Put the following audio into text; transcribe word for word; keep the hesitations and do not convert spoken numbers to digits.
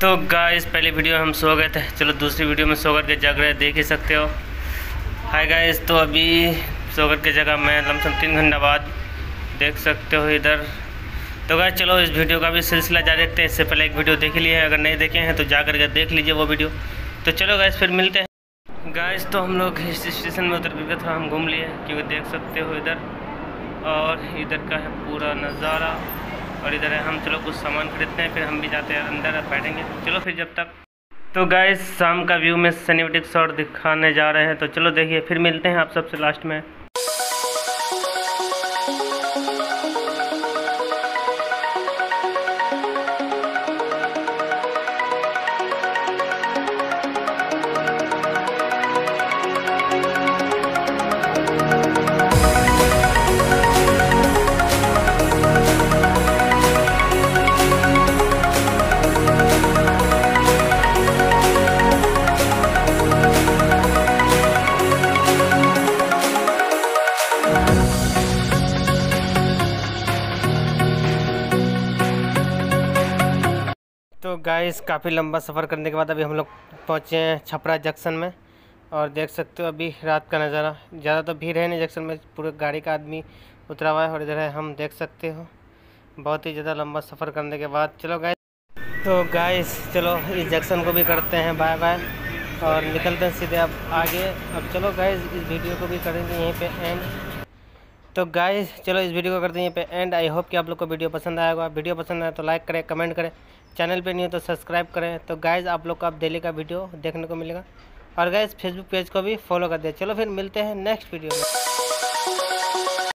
तो गाइस पहले वीडियो हम सो गए थे, चलो दूसरी वीडियो में सो करके जग रहे देख ही सकते हो। हाय गाइस, तो अभी सो करके जगह मैं लमसम तीन घंटा बाद देख सकते हो इधर। तो गाइस चलो इस वीडियो का भी सिलसिला जारी रखते हैं। इससे पहले एक वीडियो देख ली है, अगर नहीं देखे हैं तो जा करके देख लीजिए वो वीडियो। तो चलो गाइस फिर मिलते हैं। गाइस तो हम लोग इस स्टेशन में उतर गए, थोड़ा हम घूम लिए क्योंकि देख सकते हो इधर, और इधर का है पूरा नज़ारा, और इधर है हम। चलो कुछ सामान खरीदते हैं, फिर हम भी जाते हैं अंदर बैठेंगे। चलो फिर जब तक। तो गाइस शाम का व्यू में सिनेमैटिक शॉट दिखाने जा रहे हैं, तो चलो देखिए फिर मिलते हैं आप सबसे लास्ट में। तो गाइस काफ़ी लंबा सफ़र करने के बाद अभी हम लोग पहुँचे हैं छपरा जंक्शन में, और देख सकते हो अभी रात का नज़ारा। ज़्यादा तो भीड़ है नहीं जंक्शन में, पूरे गाड़ी का आदमी उतरा हुआ है, और इधर है हम देख सकते हो। बहुत ही ज़्यादा लंबा सफ़र करने के बाद चलो गाइस, तो गाइस चलो इस जंक्शन को भी करते हैं बाय बाय और निकलते हैं सीधे अब आगे। अब चलो गाइस इस वीडियो को भी करेंगे यहीं पे एंड। तो गाइस चलो इस वीडियो को करते हैं यहीं पे एंड। आई होप कि आप लोग को वीडियो पसंद आएगा। वीडियो पसंद आए तो लाइक करें, कमेंट करें, चैनल पे नहीं हो तो सब्सक्राइब करें। तो गाइस आप लोग को अब डेली का वीडियो देखने को मिलेगा, और गाइस फेसबुक पेज को भी फॉलो कर दें। चलो फिर मिलते हैं नेक्स्ट वीडियो में।